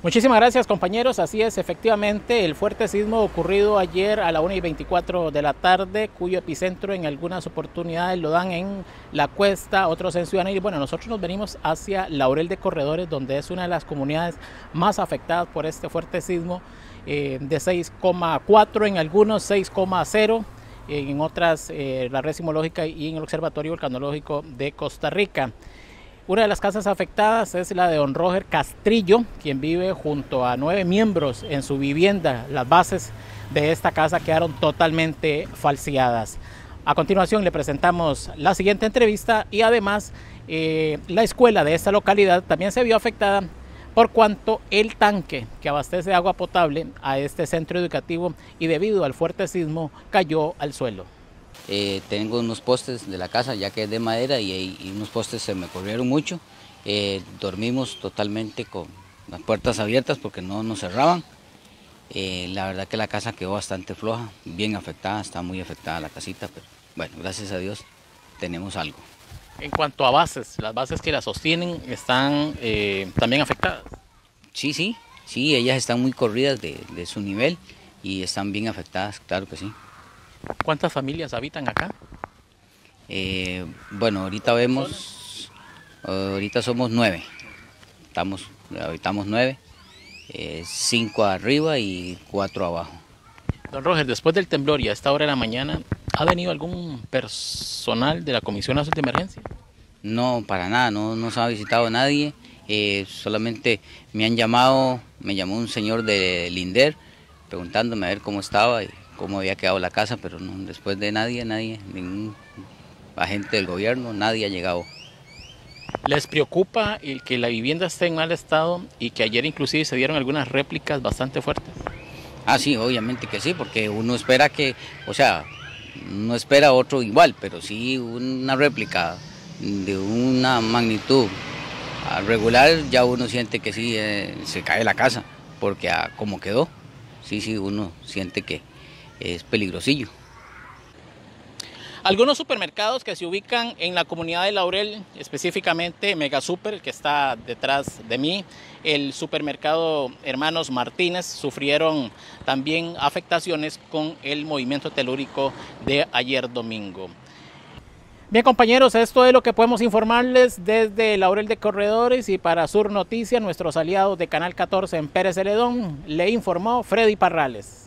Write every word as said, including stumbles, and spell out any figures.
Muchísimas gracias, compañeros. Así es, efectivamente, el fuerte sismo ocurrido ayer a la una y veinticuatro de la tarde, cuyo epicentro en algunas oportunidades lo dan en La Cuesta, otros en Ciudad Neiva. Y bueno, nosotros nos venimos hacia Laurel de Corredores, donde es una de las comunidades más afectadas por este fuerte sismo, eh, de seis coma cuatro en algunos, seis coma cero en otras, eh, la red sismológica y en el Observatorio Volcanológico de Costa Rica. Una de las casas afectadas es la de don Roger Castrillo, quien vive junto a nueve miembros en su vivienda. Las bases de esta casa quedaron totalmente falseadas. A continuación le presentamos la siguiente entrevista y además eh, la escuela de esta localidad también se vio afectada por cuanto el tanque que abastece agua potable a este centro educativo y debido al fuerte sismo cayó al suelo. Eh, tengo unos postes de la casa ya que es de madera y, y unos postes se me corrieron mucho. Eh, dormimos totalmente con las puertas abiertas porque no nos cerraban. Eh, la verdad que la casa quedó bastante floja, bien afectada, está muy afectada la casita, pero bueno, gracias a Dios tenemos algo. En cuanto a bases, las bases que la sostienen están eh, también afectadas. Sí, sí, sí, ellas están muy corridas de, de su nivel y están bien afectadas, claro que sí. ¿Cuántas familias habitan acá? Eh, bueno, ahorita vemos, ahorita somos nueve, estamos, habitamos nueve, eh, cinco arriba y cuatro abajo. Don Roger, después del temblor y a esta hora de la mañana, ¿ha venido algún personal de la Comisión Nacional de Emergencia? No, para nada, no nos ha visitado nadie, eh, solamente me han llamado, me llamó un señor de Linder preguntándome a ver cómo estaba y cómo había quedado la casa, pero no, después de nadie, nadie, ningún agente del gobierno, nadie ha llegado. ¿Les preocupa el que la vivienda esté en mal estado y que ayer inclusive se dieron algunas réplicas bastante fuertes? Ah, sí, obviamente que sí, porque uno espera que, o sea, no espera otro igual, pero sí una réplica de una magnitud regular, ya uno siente que sí, eh, se cae la casa, porque ah, como quedó, sí, sí, uno siente que es peligrosillo. Algunos supermercados que se ubican en la comunidad de Laurel, específicamente Mega Super, que está detrás de mí, el supermercado Hermanos Martínez, sufrieron también afectaciones con el movimiento telúrico de ayer domingo. Bien, compañeros, esto es lo que podemos informarles desde Laurel de Corredores, y para Sur Noticias, nuestros aliados de Canal catorce en Pérez Celedón, le informó Freddy Parrales.